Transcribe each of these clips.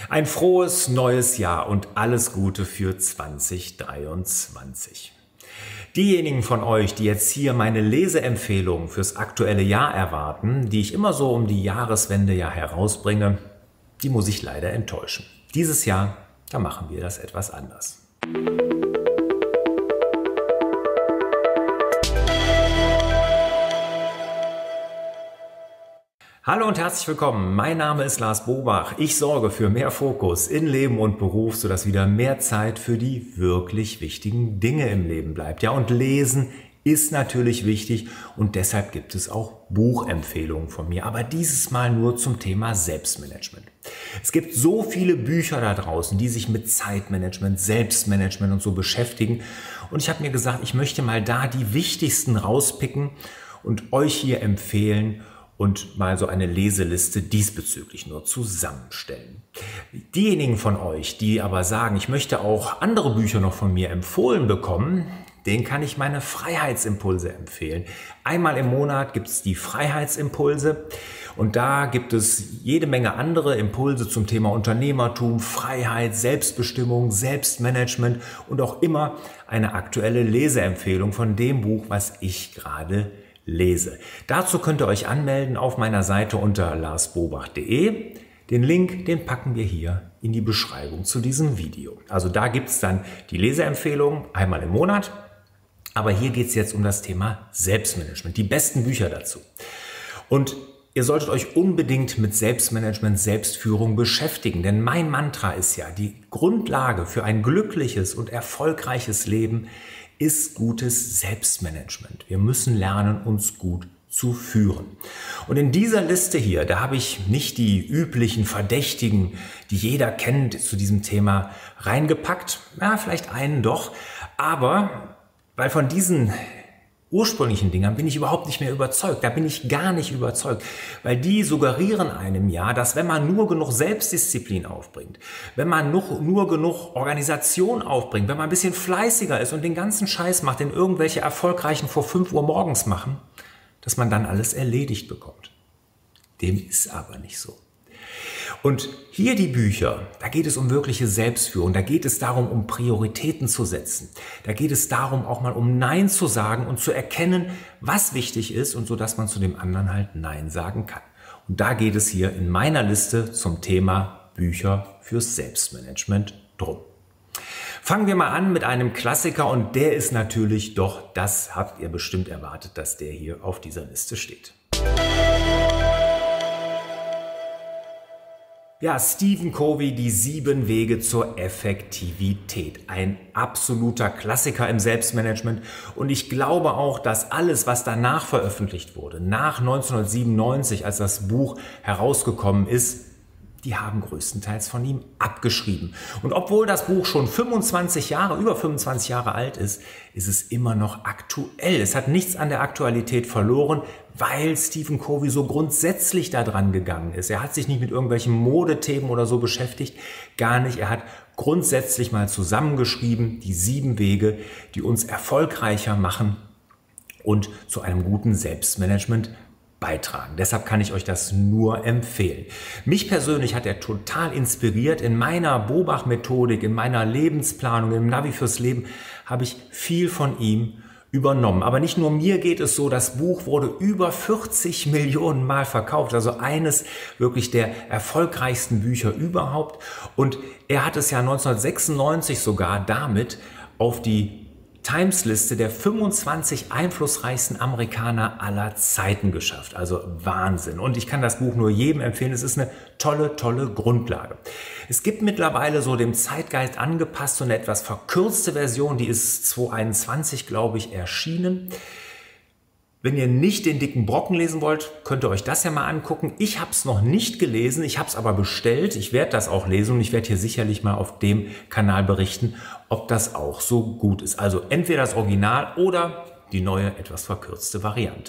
Ein frohes neues Jahr und alles Gute für 2023. Diejenigen von euch, die jetzt hier meine Leseempfehlungen fürs aktuelle Jahr erwarten, die ich immer so um die Jahreswende ja herausbringe, die muss ich leider enttäuschen. Dieses Jahr, da machen wir das etwas anders. Hallo und herzlich willkommen. Mein Name ist Lars Bobach. Ich sorge für mehr Fokus in Leben und Beruf, sodass wieder mehr Zeit für die wirklich wichtigen Dinge im Leben bleibt. Ja, und Lesen ist natürlich wichtig und deshalb gibt es auch Buchempfehlungen von mir, aber dieses Mal nur zum Thema Selbstmanagement. Es gibt so viele Bücher da draußen, die sich mit Zeitmanagement, Selbstmanagement und so beschäftigen und ich habe mir gesagt, ich möchte mal da die wichtigsten rauspicken und euch hier empfehlen und mal so eine Leseliste diesbezüglich nur zusammenstellen. Diejenigen von euch, die aber sagen, ich möchte auch andere Bücher noch von mir empfohlen bekommen, denen kann ich meine Freiheitsimpulse empfehlen. Einmal im Monat gibt es die Freiheitsimpulse und da gibt es jede Menge andere Impulse zum Thema Unternehmertum, Freiheit, Selbstbestimmung, Selbstmanagement und auch immer eine aktuelle Leseempfehlung von dem Buch, was ich gerade lese. Dazu könnt ihr euch anmelden auf meiner Seite unter larsbobach.de. Den Link, den packen wir hier in die Beschreibung zu diesem Video. Also da gibt es dann die Leseempfehlung einmal im Monat. Aber hier geht es jetzt um das Thema Selbstmanagement, die besten Bücher dazu. Und ihr solltet euch unbedingt mit Selbstmanagement, Selbstführung beschäftigen. Denn mein Mantra ist ja, die Grundlage für ein glückliches und erfolgreiches Leben ist gutes Selbstmanagement. Wir müssen lernen, uns gut zu führen. Und in dieser Liste hier, da habe ich nicht die üblichen Verdächtigen, die jeder kennt, zu diesem Thema reingepackt. Ja, vielleicht einen doch. Aber weil von diesen ursprünglichen Dingern bin ich überhaupt nicht mehr überzeugt. Da bin ich gar nicht überzeugt, weil die suggerieren einem ja, dass wenn man nur genug Selbstdisziplin aufbringt, wenn man nur genug Organisation aufbringt, wenn man ein bisschen fleißiger ist und den ganzen Scheiß macht, den irgendwelche Erfolgreichen vor 5 Uhr morgens machen, dass man dann alles erledigt bekommt. Dem ist aber nicht so. Und hier die Bücher, da geht es um wirkliche Selbstführung, da geht es darum, um Prioritäten zu setzen. Da geht es darum, auch mal um Nein zu sagen und zu erkennen, was wichtig ist und so, dass man zu dem anderen halt Nein sagen kann. Und da geht es hier in meiner Liste zum Thema Bücher fürs Selbstmanagement drum. Fangen wir mal an mit einem Klassiker und der ist natürlich doch, das habt ihr bestimmt erwartet, dass der hier auf dieser Liste steht. Ja, Stephen Covey, die 7 Wege zur Effektivität. Ein absoluter Klassiker im Selbstmanagement. Und ich glaube auch, dass alles, was danach veröffentlicht wurde, nach 1997, als das Buch herausgekommen ist, die haben größtenteils von ihm abgeschrieben. Und obwohl das Buch schon über 25 Jahre alt ist, ist es immer noch aktuell. Es hat nichts an der Aktualität verloren, weil Stephen Covey so grundsätzlich da dran gegangen ist. Er hat sich nicht mit irgendwelchen Modethemen oder so beschäftigt, gar nicht. Er hat grundsätzlich mal zusammengeschrieben, die 7 Wege, die uns erfolgreicher machen und zu einem guten Selbstmanagement beitragen. Deshalb kann ich euch das nur empfehlen. Mich persönlich hat er total inspiriert. In meiner Bobach-Methodik, in meiner Lebensplanung, im Navi fürs Leben habe ich viel von ihm übernommen. Aber nicht nur mir geht es so, das Buch wurde über 40 Millionen Mal verkauft. Also eines wirklich der erfolgreichsten Bücher überhaupt. Und er hat es ja 1996 sogar damit auf die Times-Liste der 25 einflussreichsten Amerikaner aller Zeiten geschafft. Also Wahnsinn. Und ich kann das Buch nur jedem empfehlen. Es ist eine tolle, tolle Grundlage. Es gibt mittlerweile so dem Zeitgeist angepasst so eine etwas verkürzte Version. Die ist 2021, glaube ich, erschienen. Wenn ihr nicht den dicken Brocken lesen wollt, könnt ihr euch das ja mal angucken. Ich habe es noch nicht gelesen, ich habe es aber bestellt. Ich werde das auch lesen und ich werde hier sicherlich mal auf dem Kanal berichten, ob das auch so gut ist. Also entweder das Original oder die neue, etwas verkürzte Variante.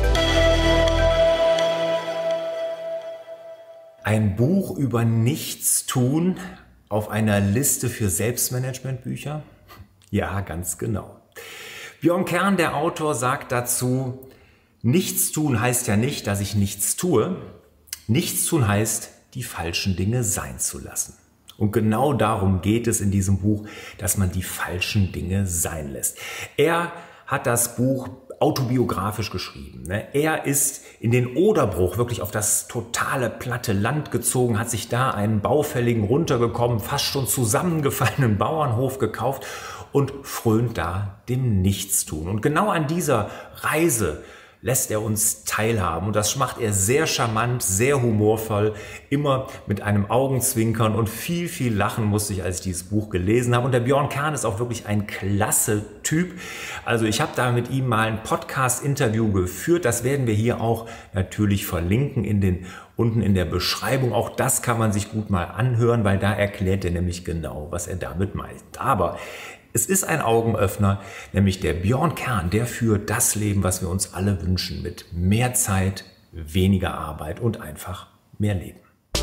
Ein Buch über Nichtstun auf einer Liste für Selbstmanagementbücher? Ja, ganz genau. Björn Kern, der Autor, sagt dazu, Nichtstun heißt ja nicht, dass ich nichts tue. Nichtstun heißt, die falschen Dinge sein zu lassen. Und genau darum geht es in diesem Buch, dass man die falschen Dinge sein lässt. Er hat das Buch autobiografisch geschrieben. Er ist in den Oderbruch wirklich auf das totale platte Land gezogen, hat sich da einen baufälligen, runtergekommen, fast schon zusammengefallenen Bauernhof gekauft und frönt da dem Nichtstun. Und genau an dieser Reise lässt er uns teilhaben. Und das macht er sehr charmant, sehr humorvoll, immer mit einem Augenzwinkern und viel, viel Lachen musste ich, als ich dieses Buch gelesen habe. Und der Björn Kern ist auch wirklich ein klasse Typ. Also ich habe da mit ihm mal ein Podcast-Interview geführt. Das werden wir hier auch natürlich verlinken unten in der Beschreibung. Auch das kann man sich gut mal anhören, weil da erklärt er nämlich genau, was er damit meint. Aber es ist ein Augenöffner, nämlich der Björn Kern, der führt das Leben, was wir uns alle wünschen, mit mehr Zeit, weniger Arbeit und einfach mehr Leben.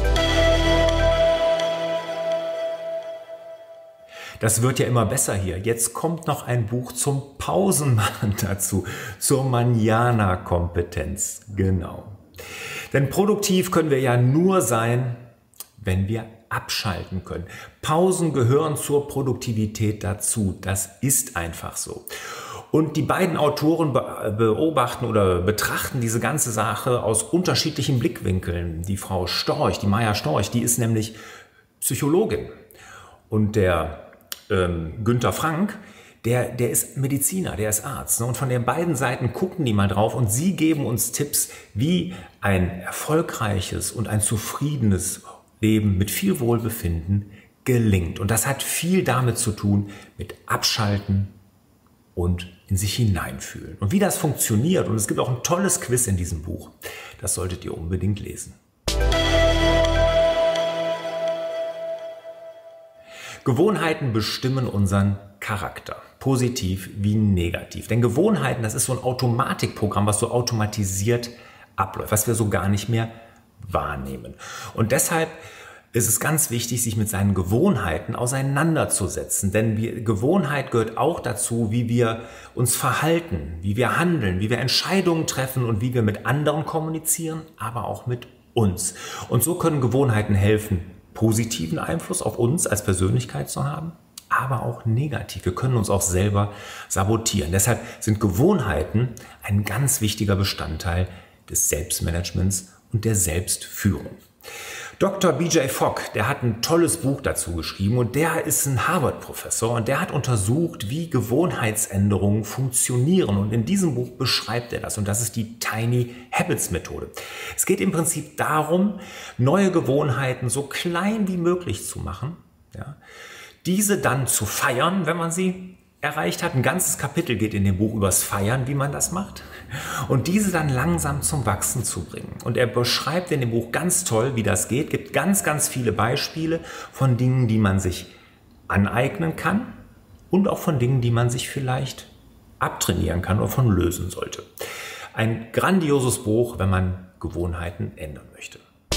Das wird ja immer besser hier. Jetzt kommt noch ein Buch zum Pausenmachen dazu, zur Manana-Kompetenz. Genau. Denn produktiv können wir ja nur sein, wenn wir abschalten können. Pausen gehören zur Produktivität dazu. Das ist einfach so. Und die beiden Autoren beobachten oder betrachten diese ganze Sache aus unterschiedlichen Blickwinkeln. Die Frau Storch, die Maya Storch, die ist nämlich Psychologin. Und der Günther Frank, der ist Mediziner, der ist Arzt. Und von den beiden Seiten gucken die mal drauf und sie geben uns Tipps, wie ein erfolgreiches und ein zufriedenes Leben mit viel Wohlbefinden gelingt. Und das hat viel damit zu tun, mit Abschalten und in sich hineinfühlen. Und wie das funktioniert, und es gibt auch ein tolles Quiz in diesem Buch, das solltet ihr unbedingt lesen. Gewohnheiten bestimmen unseren Charakter, positiv wie negativ. Denn Gewohnheiten, das ist so ein Automatikprogramm, was so automatisiert abläuft, was wir so gar nicht mehr wahrnehmen. Und deshalb ist es ganz wichtig, sich mit seinen Gewohnheiten auseinanderzusetzen. Denn Gewohnheit gehört auch dazu, wie wir uns verhalten, wie wir handeln, wie wir Entscheidungen treffen und wie wir mit anderen kommunizieren, aber auch mit uns. Und so können Gewohnheiten helfen, positiven Einfluss auf uns als Persönlichkeit zu haben, aber auch negativ. Wir können uns auch selber sabotieren. Deshalb sind Gewohnheiten ein ganz wichtiger Bestandteil des Selbstmanagements und der Selbstführung. Dr. B.J. Fogg, der hat ein tolles Buch dazu geschrieben und der ist ein Harvard-Professor und der hat untersucht, wie Gewohnheitsänderungen funktionieren und in diesem Buch beschreibt er das und das ist die Tiny Habits Methode. Es geht im Prinzip darum, neue Gewohnheiten so klein wie möglich zu machen, ja, diese dann zu feiern, wenn man sie erreicht hat. Ein ganzes Kapitel geht in dem Buch übers Feiern, wie man das macht. Und diese dann langsam zum Wachsen zu bringen. Und er beschreibt in dem Buch ganz toll, wie das geht. Gibt ganz, ganz viele Beispiele von Dingen, die man sich aneignen kann und auch von Dingen, die man sich vielleicht abtrainieren kann oder von lösen sollte. Ein grandioses Buch, wenn man Gewohnheiten ändern möchte.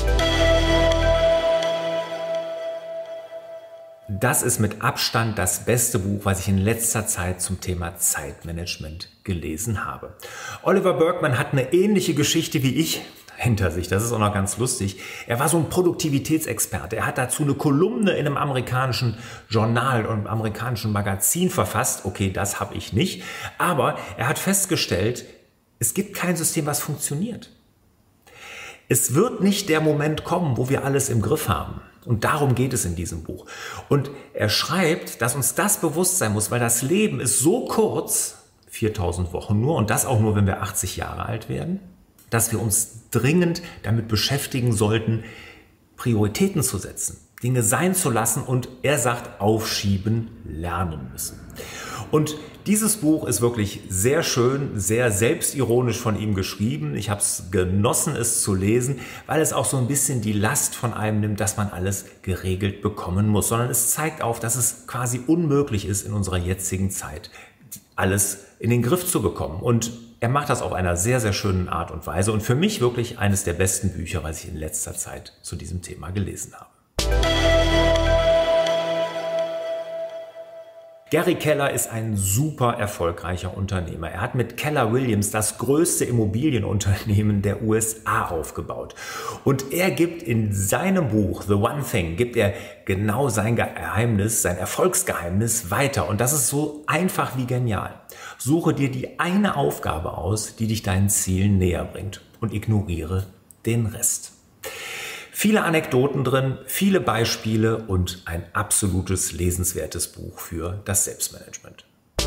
Das ist mit Abstand das beste Buch, was ich in letzter Zeit zum Thema Zeitmanagement gelesen habe. Oliver Burkeman hat eine ähnliche Geschichte wie ich hinter sich. Das ist auch noch ganz lustig. Er war so ein Produktivitätsexperte. Er hat dazu eine Kolumne in einem amerikanischen Journal und einem amerikanischen Magazin verfasst. Okay, das habe ich nicht. Aber er hat festgestellt, es gibt kein System, was funktioniert. Es wird nicht der Moment kommen, wo wir alles im Griff haben. Und darum geht es in diesem Buch. Und er schreibt, dass uns das bewusst sein muss, weil das Leben ist so kurz, 4000 Wochen nur, und das auch nur, wenn wir 80 Jahre alt werden, dass wir uns dringend damit beschäftigen sollten, Prioritäten zu setzen, Dinge sein zu lassen und er sagt, aufschieben lernen müssen. Und dieses Buch ist wirklich sehr schön, sehr selbstironisch von ihm geschrieben. Ich habe es genossen, es zu lesen, weil es auch so ein bisschen die Last von einem nimmt, dass man alles geregelt bekommen muss, sondern es zeigt auf, dass es quasi unmöglich ist, in unserer jetzigen Zeit alles in den Griff zu bekommen. Und er macht das auf einer sehr, sehr schönen Art und Weise und für mich wirklich eines der besten Bücher, was ich in letzter Zeit zu diesem Thema gelesen habe. Gary Keller ist ein super erfolgreicher Unternehmer. Er hat mit Keller Williams das größte Immobilienunternehmen der USA aufgebaut. Und er gibt in seinem Buch The One Thing, gibt er genau sein Geheimnis, sein Erfolgsgeheimnis weiter. Und das ist so einfach wie genial. Suche dir die eine Aufgabe aus, die dich deinen Zielen näher bringt und ignoriere den Rest. Viele Anekdoten drin, viele Beispiele und ein absolutes lesenswertes Buch für das Selbstmanagement.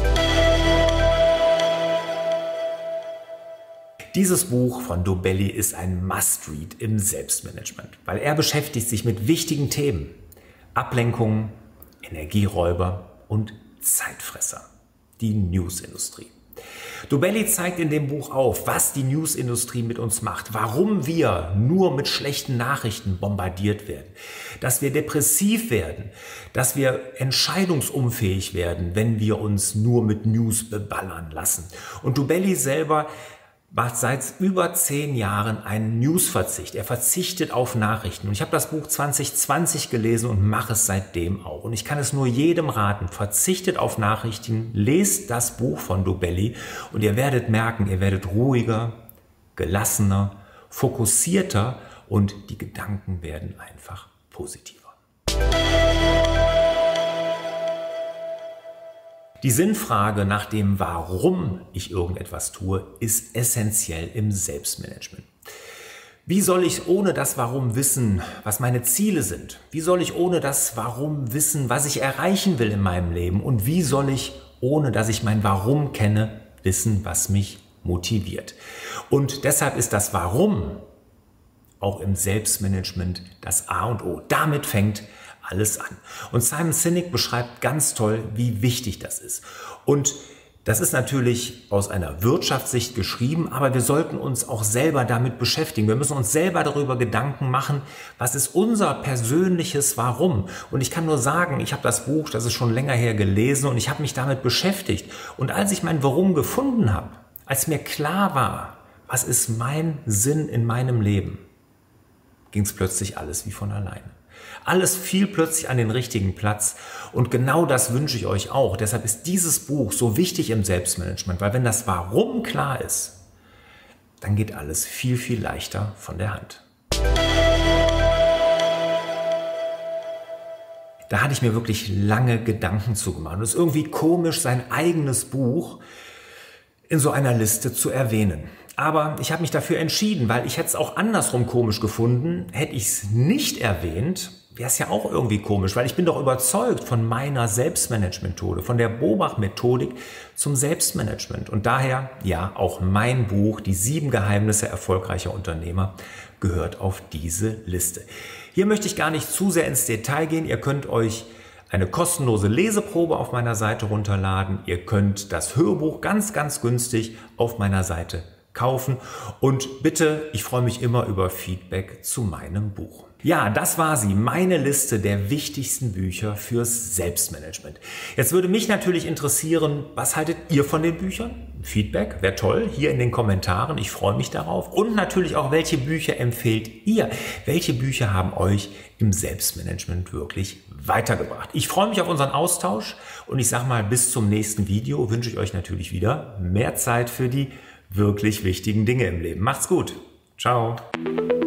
Dieses Buch von Dobelli ist ein Must-Read im Selbstmanagement, weil er beschäftigt sich mit wichtigen Themen. Ablenkungen, Energieräuber und Zeitfresser. Die Newsindustrie. Dobelli zeigt in dem Buch auf, was die Newsindustrie mit uns macht, warum wir nur mit schlechten Nachrichten bombardiert werden, dass wir depressiv werden, dass wir entscheidungsunfähig werden, wenn wir uns nur mit News beballern lassen. Und Dobelli selber macht seit über 10 Jahren einen Newsverzicht. Er verzichtet auf Nachrichten. Und ich habe das Buch 2020 gelesen und mache es seitdem auch. Und ich kann es nur jedem raten. Verzichtet auf Nachrichten, lest das Buch von Dobelli und ihr werdet merken, ihr werdet ruhiger, gelassener, fokussierter und die Gedanken werden einfach positiver. Die Sinnfrage nach dem Warum ich irgendetwas tue, ist essentiell im Selbstmanagement. Wie soll ich ohne das Warum wissen, was meine Ziele sind? Wie soll ich ohne das Warum wissen, was ich erreichen will in meinem Leben? Und wie soll ich, ohne dass ich mein Warum kenne, wissen, was mich motiviert? Und deshalb ist das Warum auch im Selbstmanagement das A und O. Damit fängt alles an. Und Simon Sinek beschreibt ganz toll, wie wichtig das ist. Und das ist natürlich aus einer Wirtschaftssicht geschrieben, aber wir sollten uns auch selber damit beschäftigen. Wir müssen uns selber darüber Gedanken machen, was ist unser persönliches Warum? Und ich kann nur sagen, ich habe das Buch, das ist schon länger her, gelesen und ich habe mich damit beschäftigt. Und als ich mein Warum gefunden habe, als mir klar war, was ist mein Sinn in meinem Leben, ging es plötzlich alles wie von alleine. Alles fiel plötzlich an den richtigen Platz und genau das wünsche ich euch auch. Deshalb ist dieses Buch so wichtig im Selbstmanagement, weil wenn das Warum klar ist, dann geht alles viel, viel leichter von der Hand. Da hatte ich mir wirklich lange Gedanken zugemacht. Und es ist irgendwie komisch, sein eigenes Buch in so einer Liste zu erwähnen. Aber ich habe mich dafür entschieden, weil ich hätte es auch andersrum komisch gefunden. Hätte ich es nicht erwähnt, wäre es ja auch irgendwie komisch, weil ich bin doch überzeugt von meiner Selbstmanagement-Methode, von der Bobach-Methodik zum Selbstmanagement. Und daher, ja, auch mein Buch, die 7 Geheimnisse erfolgreicher Unternehmer, gehört auf diese Liste. Hier möchte ich gar nicht zu sehr ins Detail gehen. Ihr könnt euch eine kostenlose Leseprobe auf meiner Seite runterladen. Ihr könnt das Hörbuch ganz, ganz günstig auf meiner Seite kaufen. Und bitte, ich freue mich immer über Feedback zu meinem Buch. Ja, das war sie, meine Liste der wichtigsten Bücher fürs Selbstmanagement. Jetzt würde mich natürlich interessieren, was haltet ihr von den Büchern? Feedback wäre toll, hier in den Kommentaren, ich freue mich darauf. Und natürlich auch, welche Bücher empfehlt ihr? Welche Bücher haben euch im Selbstmanagement wirklich weitergebracht? Ich freue mich auf unseren Austausch und ich sage mal, bis zum nächsten Video wünsche ich euch natürlich wieder mehr Zeit für die wirklich wichtigen Dinge im Leben. Macht's gut. Ciao.